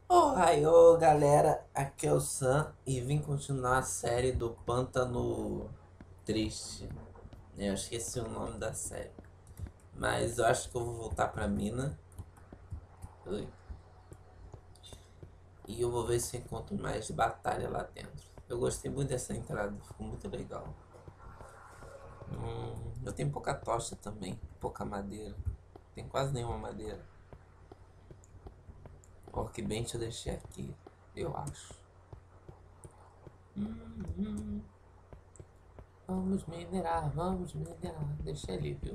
Ohaiô, galera, aqui é o Sam e vim continuar a série do Pântano Triste. Eu esqueci o nome da série, mas eu acho que eu vou voltar pra mina. Ui. E eu vou ver se eu encontro mais de batalha lá dentro. Eu gostei muito dessa entrada, ficou muito legal. Eu tenho pouca tocha também, pouca madeira. Tem quase nenhuma madeira. Workbench eu deixei aqui, eu acho. Vamos minerar, vamos minerar. Deixa ali, viu?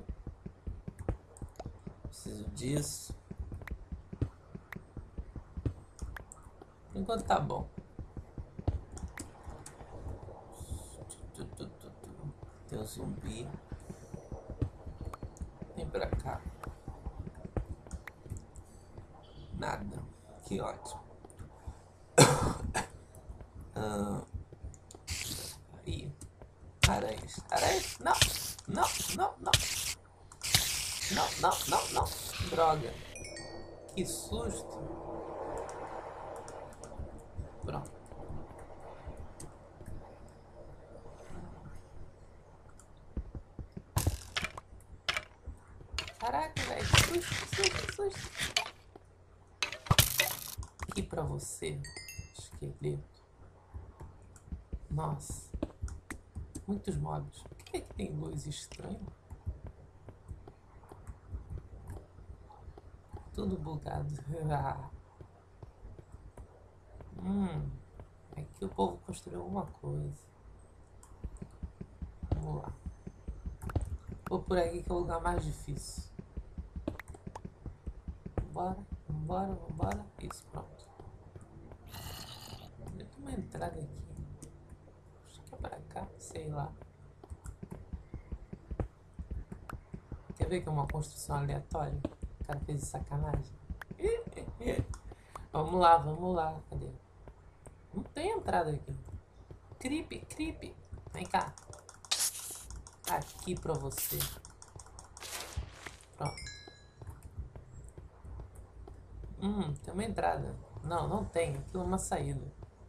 Preciso disso. Por enquanto tá bom. Tem um zumbi. Vem pra cá. Nada. Que ótimo. Aí. Aranhas. Aranhas. Não. Não, não, não. Não, não, não, não. Droga. Que susto. Pronto. Caraca, velho. Susto, susto, susto. Aqui pra você, esqueleto. Nossa. Muitos mobs. Por que é que tem luz estranha? Tudo bugado. Aqui o povo construiu alguma coisa. Vamos lá. Vou por aqui que é o lugar mais difícil. Vambora, vambora, vambora. Isso, pronto. Tem uma entrada aqui. Acho que é pra cá, sei lá. Quer ver que é uma construção aleatória? O cara fez de sacanagem. Vamos lá, vamos lá. Cadê? Não tem entrada aqui. Creep, creep. Vem cá. Aqui pra você. Pronto. Tem uma entrada. Não, não tem. Aquilo é uma saída.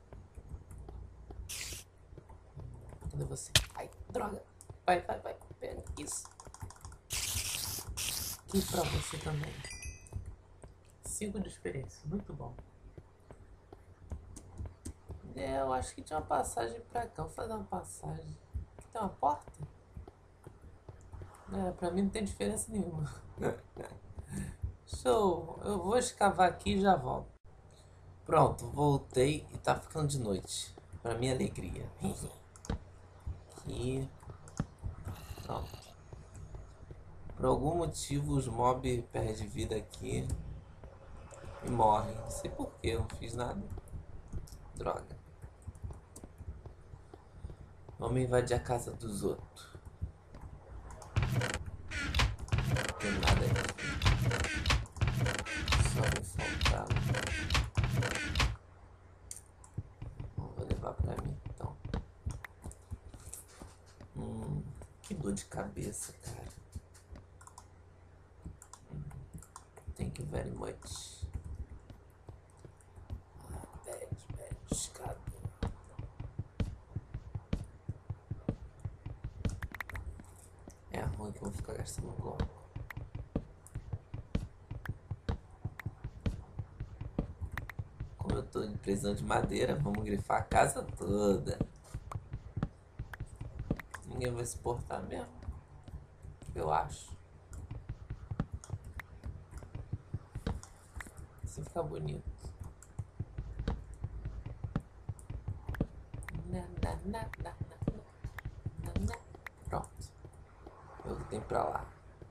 Cadê você? Ai, droga. Vai, vai, vai. Pega isso. Aqui pra você também. 5 de experiência. Muito bom. Eu acho que tinha uma passagem pra cá. Vou fazer uma passagem. Aqui tem uma porta? Pra mim não tem diferença nenhuma. Show. Eu vou escavar aqui e já volto. Pronto, voltei e tá ficando de noite. Pra minha alegria. Aqui. Pronto. Por algum motivo os mobs perdem vida aqui e morrem. Não sei porquê, eu não fiz nada. Droga. Vamos invadir a casa dos outros. Não tem nada aqui. Só me faltava. Vou levar pra mim então. Que dor de cabeça, cara. Thank you very much. Bad, escada. É ruim que eu vou ficar gastando bloco. Como eu tô precisando de madeira, vamos grifar a casa toda. Ninguém vai se portar mesmo. Eu acho. Assim fica bonito. Pronto. É o que tem pra lá.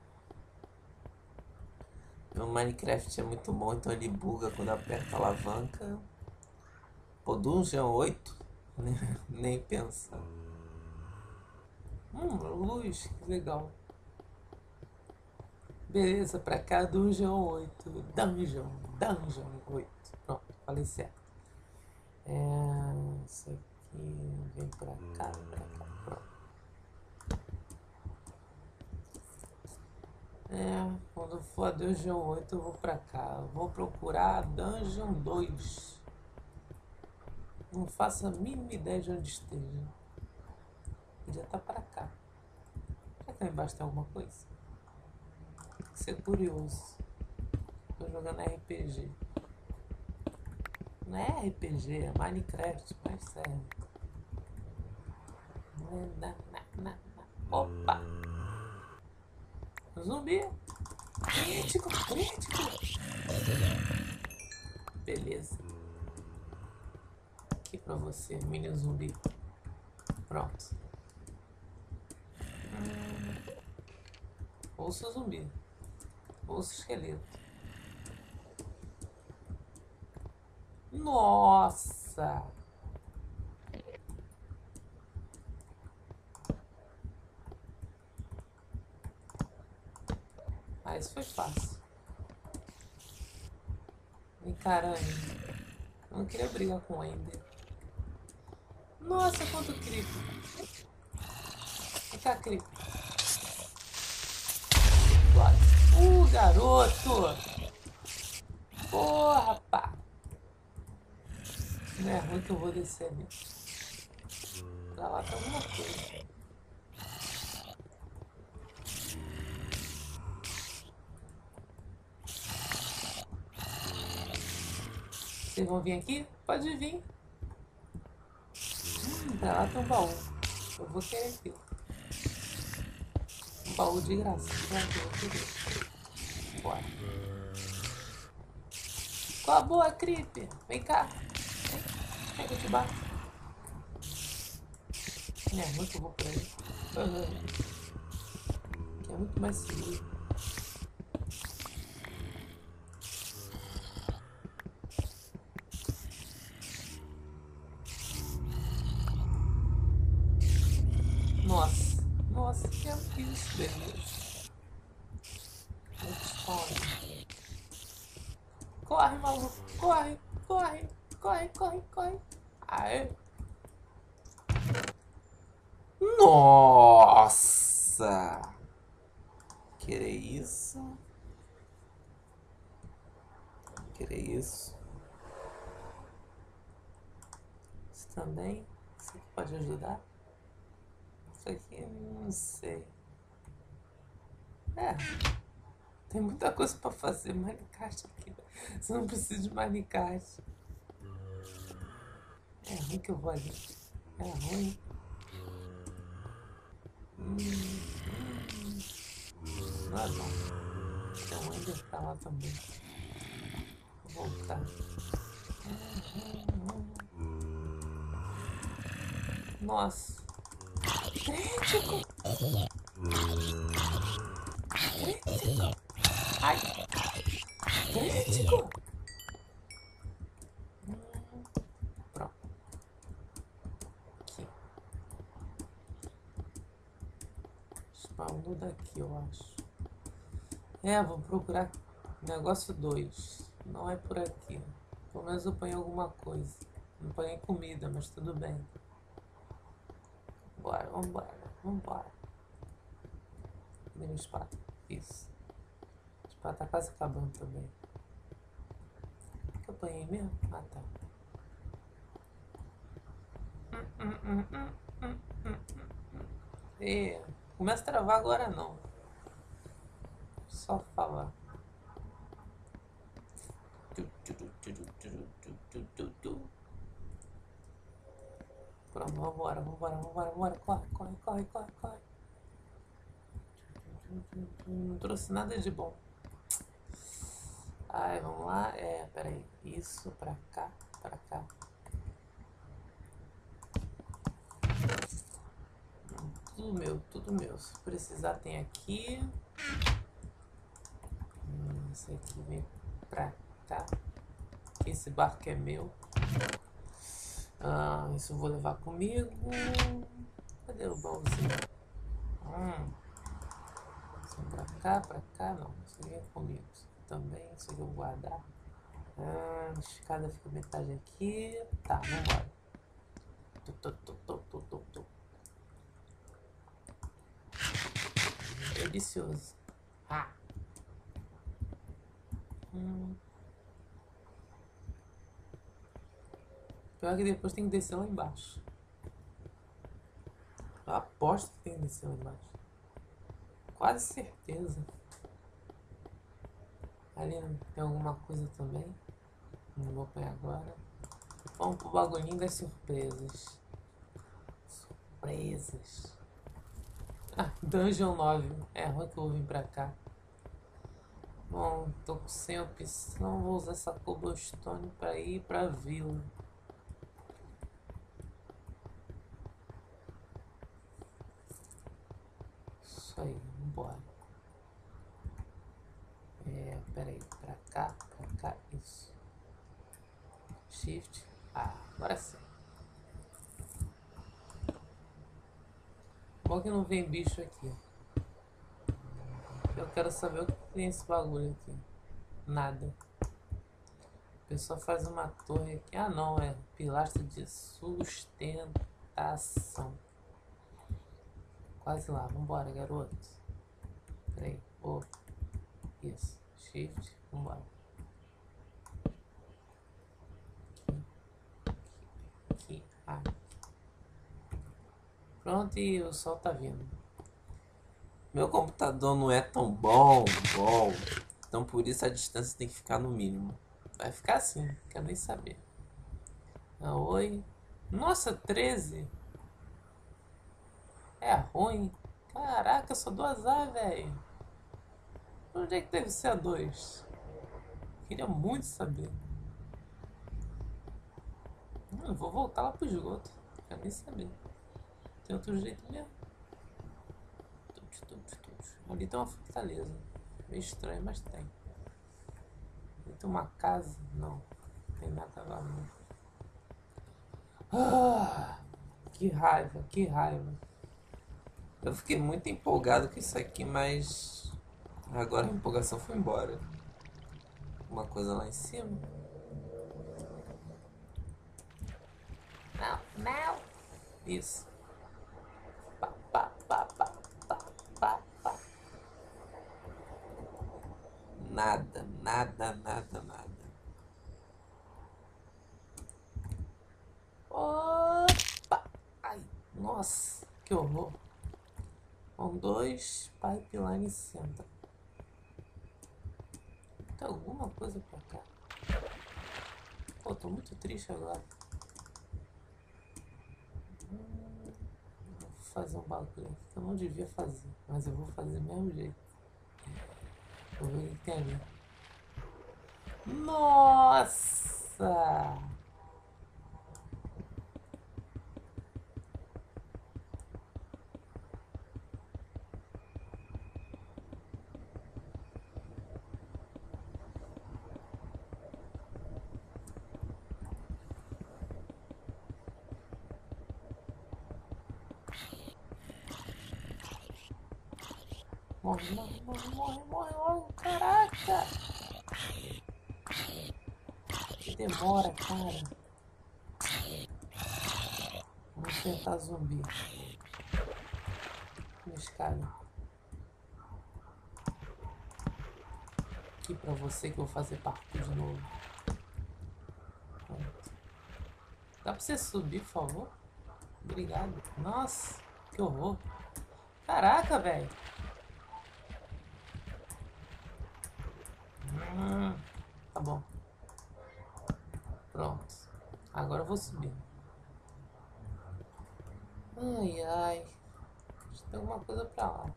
Meu Minecraft é muito bom, então ele buga quando aperta a alavanca. Pô, Dungeon 8? Nem pensa. Luz, que legal. Beleza, pra cá, Dungeon 8. Dungeon 8. Pronto, falei certo. Isso aqui vem pra cá, pronto. Quando for a Dungeon 8 eu vou pra cá. Eu vou procurar a Dungeon 2. Não faço a mínima ideia de onde esteja. Podia estar pra cá. Será que lá embaixo tem alguma coisa? Tem que ser curioso. Tô jogando RPG. Não é RPG, é Minecraft, mas serve. Opa! Zumbi! Crítico, crítico! Beleza. Aqui pra você, mini zumbi. Pronto. Ouça o zumbi. Ouça o esqueleto. Nossa! Ah, isso foi fácil. Encarando. Eu não queria brigar com o Ender. Nossa, quanto creep. Vem cá, creep. Garoto! Porra, pá! Não é ruim que eu vou descer ali. Pra lá tem alguma coisa. Vocês vão vir aqui? Pode vir. Pra lá tem um baú. Eu vou querer aqui. Um baú de graça. Eu vou querer. Bora. Qual a boa, Creep? Vem cá. Vem que eu te bato. É muito que eu vou por aí. Que é muito mais seguro. Nossa. Nossa, que é isso, Deus. Corre, maluco. Corre, corre, corre, corre, corre. Aê. Nossa! Querer isso? Querer isso? Isso também? Isso aqui pode ajudar? Isso aqui, não sei. Tem muita coisa pra fazer. Minecraft aqui. Você não precisa de Minecraft. É ruim que eu vou ali. É ruim. Não é bom. Tem um Ender pra lá também. Vou voltar. Nossa. Crítico! Crítico! Ai! Crítico! Pronto. Aqui. Spawnou daqui, eu acho. Vou procurar negócio 2. Não é por aqui. Pelo menos eu ponho alguma coisa. Não ponho comida, mas tudo bem. Bora, vambora, vambora. Cadê minha espada? Isso. A espada tá quase acabando também. O que eu apanhei mesmo? Ah, tá. Começa a travar agora não. Só falar. Pronto, vambora, vambora, vambora, vambora. Corre, corre, corre, corre, corre. Não trouxe nada de bom. Ai, vamos lá. Peraí. Isso, pra cá, pra cá. Tudo meu, tudo meu. Se precisar tem aqui. Esse aqui vem pra cá. Esse barco é meu. Isso eu vou levar comigo. Cadê o baúzinho? Isso pra cá, não. Isso aqui é comigo. Isso aqui também, isso aqui eu vou guardar. A escada fica metade aqui. Tá, vambora. Delicioso. Ah. Pior que depois tem que descer lá embaixo. Eu aposto que tem que descer lá embaixo. Quase certeza. Ali tem alguma coisa também. Não vou pegar agora. Vamos pro bagulhinho das surpresas. Surpresas. Ah, Dungeon 9. É ruim que eu vou vir pra cá. Bom, tô sem opção. Vou usar essa cobblestone pra ir pra vila. Isso aí, vambora. Peraí, pra cá, isso. Shift. Ah, agora sim. Bom que não vem bicho aqui. Eu quero saber o que tem esse bagulho aqui. Nada. A pessoa faz uma torre aqui. Ah não, é pilastra de sustentação. Quase lá, vambora, garoto. Peraí, isso. Shift, vambora. Aqui. Pronto, e o sol tá vindo. Meu computador não é tão bom. Então por isso a distância tem que ficar no mínimo. Vai ficar assim, não quero nem saber. Oi. Nossa, 13. É ruim. Caraca, eu só dou azar, velho. Onde é que deve ser a 2? Queria muito saber. Não, vou voltar lá pro esgoto. Quero nem saber. Tem outro jeito mesmo. Ali tem uma fortaleza. Meio estranho, mas tem. Ali tem uma casa. Não tem nada lá não. Que raiva, que raiva. Eu fiquei muito empolgado com isso aqui, mas agora a empolgação foi embora. Uma coisa lá em cima. Não. Isso. Pá. Nada. Opa! Ai, nossa, que horror. 2 pipeline center. Tem alguma coisa pra cá? Pô, tô muito triste agora. Vou fazer um bagulho que eu não devia fazer, mas eu vou fazer do mesmo jeito. Vou ver o que tem ali. Nossa! Morre, caraca! Que demora, cara. Vamos tentar zumbi. Me escada. Aqui pra você que eu vou fazer parkour de novo. Pronto. Dá pra você subir, por favor? Obrigado. Nossa, que horror. Caraca, velho. Tá bom. Pronto. Agora eu vou subir. Ai. Acho que tem alguma coisa pra lá.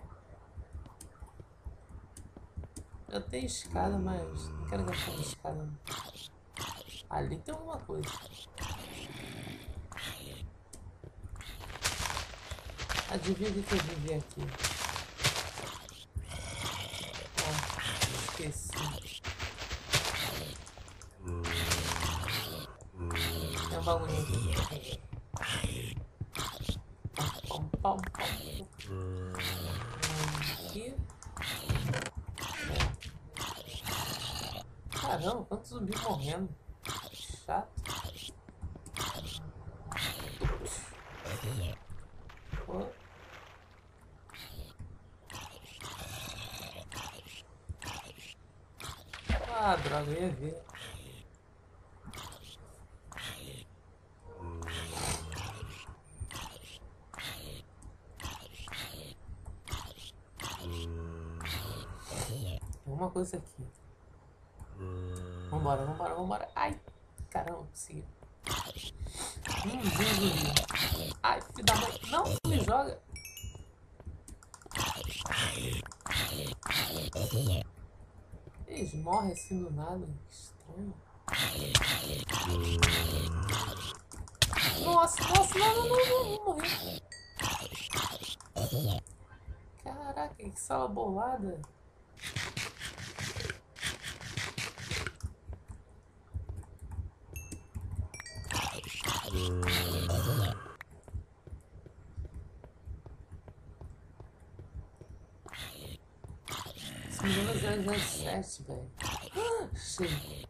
Eu tenho escada, mas não quero gastar minha escada. Ali tem alguma coisa. Adivinha o que eu vim ver aqui? Esqueci. Tem um bagulho aqui. Pom. Aqui. Caramba, quantos zumbis morrendo. Chato. Pô. Ah, droga, eu ia ver. Alguma coisa aqui. Vambora, vambora, vambora. Ai, caramba, consegui. Zumbi. Ai, filho da mãe. Não, não me joga. Eles morrem assim do nada. Que estranho. Nossa, nossa, não, não, não, não, vou morrer. Caraca, que sala bolada. Se me engano, 007, velho. Achei.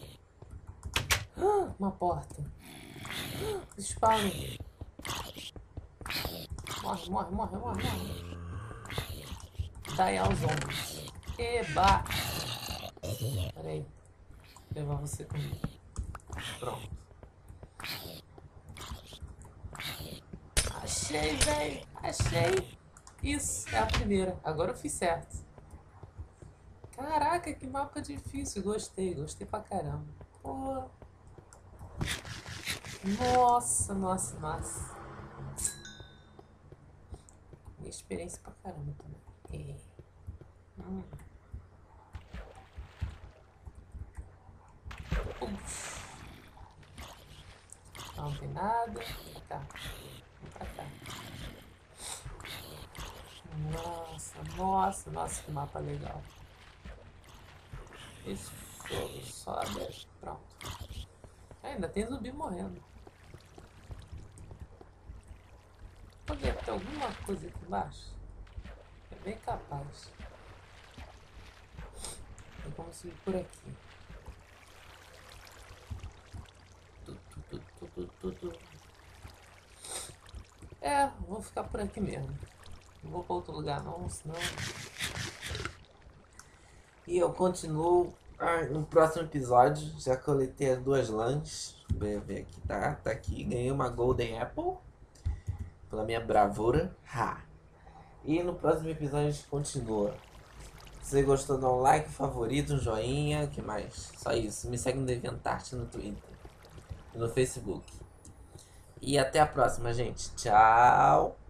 Uma porta. Spawn. Morre, morre, morre, morre, morre. Daí aos ombros. Eba! Peraí. Vou levar você comigo. Pronto. Achei, velho. Achei. Isso, é a primeira. Agora eu fiz certo. Caraca, que mapa difícil. Gostei, gostei pra caramba. Pô. Nossa, nossa, nossa. Minha experiência pra caramba também. Não tem nada. Tá. Vamos pra cá. Nossa, nossa, nossa, que mapa legal. Isso, sobe. Pronto. Ainda tem zumbi morrendo. Pode ter alguma coisa aqui embaixo? É bem capaz. Eu vou subir por aqui. É, vou ficar por aqui mesmo. Não vou pra outro lugar não, senão... E eu continuo no próximo episódio. Já coletei as 2 lãs. Vou ver aqui, tá? Tá aqui. Ganhei uma Golden Apple. Pela minha bravura. Ha! E no próximo episódio a gente continua. Se você gostou, dá um like, favorito, um joinha. Que mais? Só isso. Me segue no DeviantArt no Twitter. E no Facebook. E até a próxima, gente. Tchau!